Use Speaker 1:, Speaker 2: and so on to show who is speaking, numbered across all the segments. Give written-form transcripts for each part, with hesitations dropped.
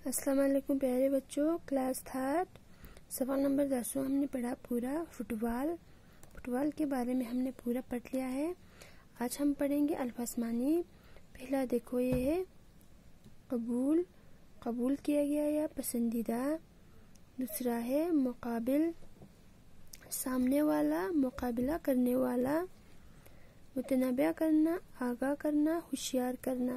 Speaker 1: अस्सलाम वालेकुम प्यारे बच्चों। क्लास थर्ड सवाल नंबर 10 हमने पढ़ा पूरा फुटबॉल के बारे में हमने पूरा पढ़ लिया है। आज हम पढ़ेंगे अल्फाज मानी। पहला देखो ये है कबूल किया गया या पसंदीदा। दूसरा है मुकाबिल, सामने वाला, मुकाबला करने वाला। मुतनबा करना, आगाह करना, होशियार करना।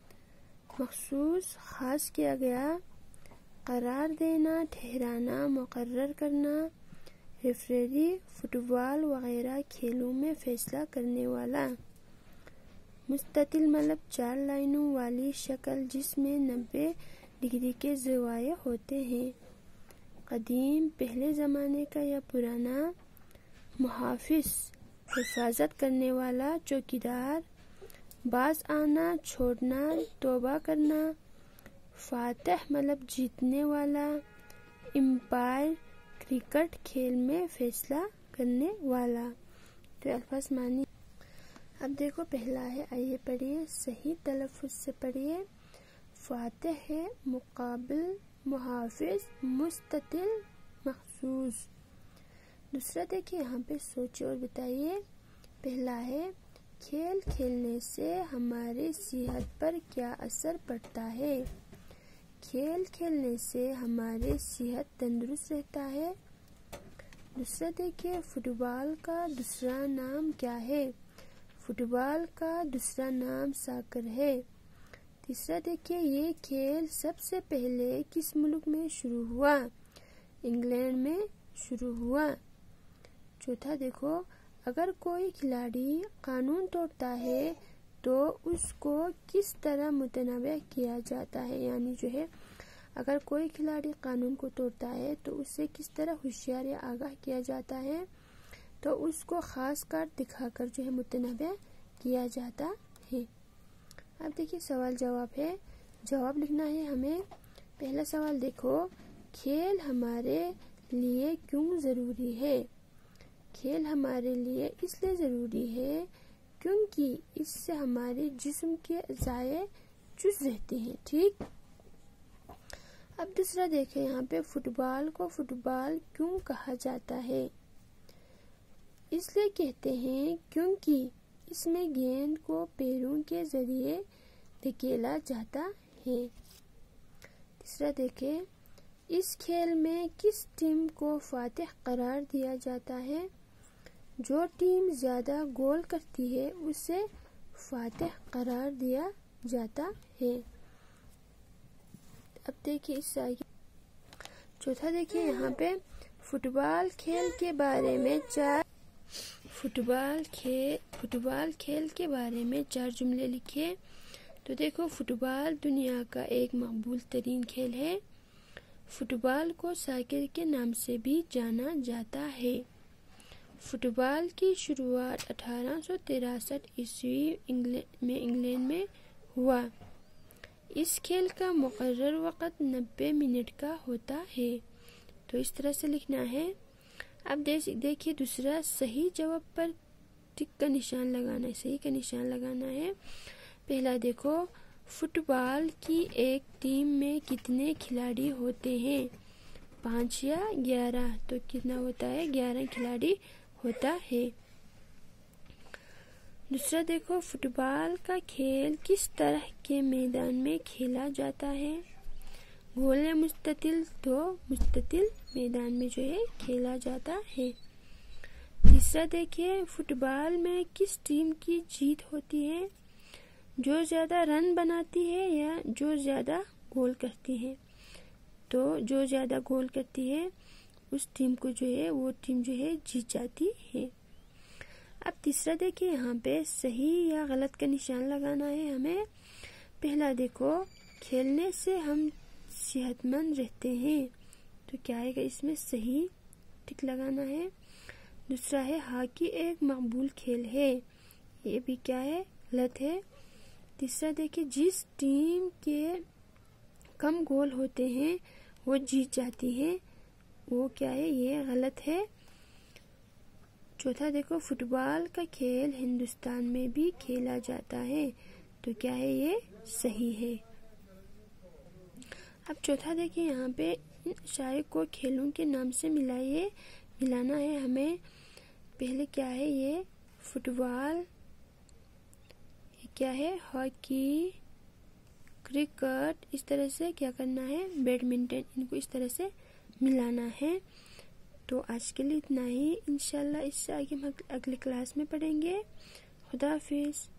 Speaker 1: मखसूस, खास किया गया। करार देना, ठहराना, मुकर्रर करना। रेफरी, फुटबॉल वगैरह खेलों में फैसला करने वाला। मुस्ततिल मतलब 4 लाइनों वाली शक्ल जिसमें 90 डिग्री के ज़वाये होते हैं। कदीम, पहले ज़माने का या पुराना। मुहाफिज, हिफाजत करने वाला, चौकीदार। बाज आना, छोड़ना, तौबा करना। फातिह मतलब जीतने वाला। एम्पायर, क्रिकेट खेल में फैसला करने वाला। तो अल्फाज मानी। अब देखो पहला है, आइए पढ़िए, सही तलफ़ुज़ से पढ़िए। फातिह है मुकाबिल, मुहाफिज, मुस्ततिल, मखसूस। दूसरा देखिए, यहाँ पे सोचिए और बताइए। पहला है, खेल खेलने से हमारी सेहत पर क्या असर पड़ता है। खेल खेलने से हमारी सेहत तंदुरुस्त रहता है। दूसरा देखिए, फुटबॉल का दूसरा नाम क्या है। फुटबॉल का दूसरा नाम सॉकर है। तीसरा देखिए, ये खेल सबसे पहले किस मुल्क में शुरू हुआ। इंग्लैंड में शुरू हुआ। चौथा देखो, अगर कोई खिलाड़ी कानून तोड़ता है तो उसको किस तरह मुतनबा किया जाता है। यानी जो है, अगर कोई खिलाड़ी कानून को तोड़ता है तो उससे किस तरह होशियार या आगाह किया जाता है, तो उसको खास कार्ड दिखाकर जो है मुतनबा किया जाता है। अब देखिए सवाल जवाब है, जवाब लिखना है हमें। पहला सवाल देखो, खेल हमारे लिए क्यों ज़रूरी है। खेल हमारे लिए इसलिए ज़रूरी है क्योंकि इससे हमारे जिस्म के अज़ाए चुस्त रहते हैं। ठीक। अब दूसरा देखें, यहाँ पे फुटबॉल को फुटबॉल क्यों कहा जाता है। इसलिए कहते हैं क्योंकि इसमें गेंद को पैरों के जरिए धकेला जाता है। तीसरा देखें, इस खेल में किस टीम को फातिह करार दिया जाता है। जो टीम ज्यादा गोल करती है उसे फातिह करार दिया जाता है। अब देखिए इससे आगे चौथा देखिए, यहाँ पे फुटबॉल खेल के बारे में चार जुमले लिखिए। तो देखो, फुटबॉल दुनिया का एक मकबूल तरीन खेल है। फुटबॉल को सॉकर के नाम से भी जाना जाता है। फुटबॉल की शुरुआत 1863 ईस्वी इंग्लैंड में हुआ। इस खेल का मुकर्रर वक़्त 90 मिनट का होता है। तो इस तरह से लिखना है। अब देखिए दूसरा, सही जवाब पर टिक का निशान लगाना है, सही का निशान लगाना है। पहला देखो, फुटबॉल की एक टीम में कितने खिलाड़ी होते हैं। 5 या 11। तो कितना होता है, 11 खिलाड़ी होता है। दूसरा देखो, फुटबॉल का खेल किस तरह के मैदान में खेला जाता है। गोल या मुस्ततिल। तो मुस्ततिल मैदान में जो है खेला जाता है। तीसरा देखिए, फुटबॉल में किस टीम की जीत होती है। जो ज्यादा रन बनाती है या जो ज्यादा गोल करती है। तो जो ज्यादा गोल करती है उस टीम को जो है, वो टीम जो है जीत जाती है। अब तीसरा देखिए, यहाँ पे सही या गलत का निशान लगाना है हमें। पहला देखो, खेलने से हम सेहतमंद रहते हैं। तो क्या आएगा इसमें, सही टिक लगाना है। दूसरा है, हॉकी एक मकबूल खेल है। ये भी क्या है, गलत है। तीसरा देखिए, जिस टीम के कम गोल होते हैं वो जीत जाती है। वो क्या है, ये गलत है। चौथा देखो, फुटबॉल का खेल हिंदुस्तान में भी खेला जाता है। तो क्या है, ये सही है। अब चौथा देखिए यहाँ पे इन अशाए को खेलों के नाम से मिलाना है हमें। पहले क्या है, ये फुटबॉल, ये क्या है, हॉकी, क्रिकेट, इस तरह से क्या करना है, बैडमिंटन, इनको इस तरह से मिलाना है। तो आज के लिए इतना ही, इंशाल्लाह इससे आगे हम अगली क्लास में पढ़ेंगे। खुदा हाफिज़।